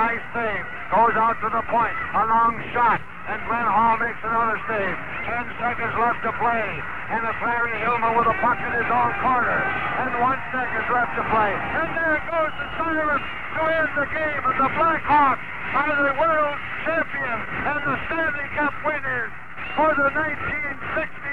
nice save. Goes out to the point. A long shot. And Glenn Hall makes another save. 10 seconds left to play. And it's Larry Hillman with a puck in his own corner. And 1 second left to play. And there goes the siren to end the game. And the Blackhawks are the world champions and the Stanley Cup winners for the 1960